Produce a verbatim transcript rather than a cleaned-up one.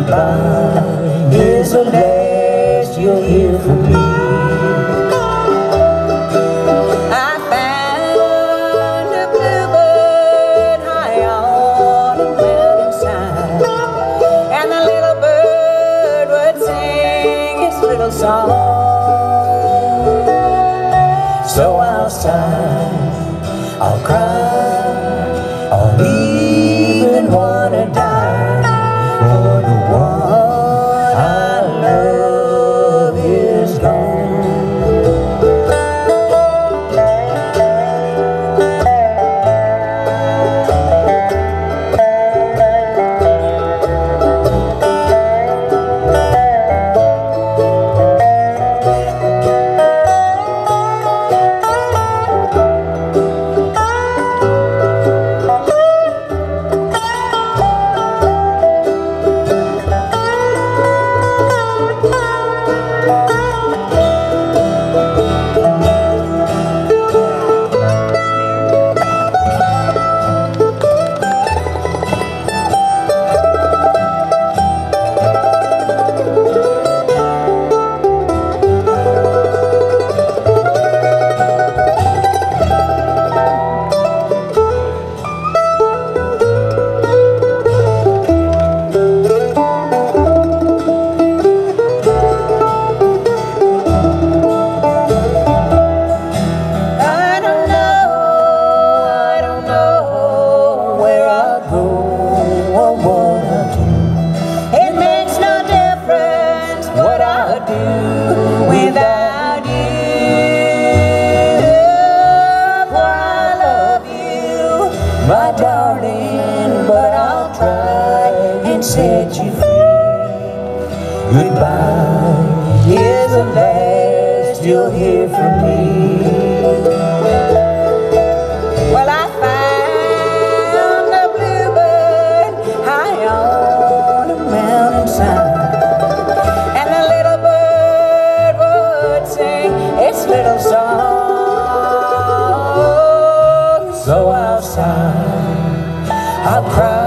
Goodbye is the last you'll hear from me. I found a bluebird high on a mountainside, and the little bird would sing its little song. So I'll sigh, I'll cry, I'll even wanna die for the one I love is gone. Without you, for I love you, my darling, but I'll try and set you free. Goodbye is the last you'll hear from me. Well, I found a bluebird high on a mountainside, little song. So I'll sigh, I'll cry,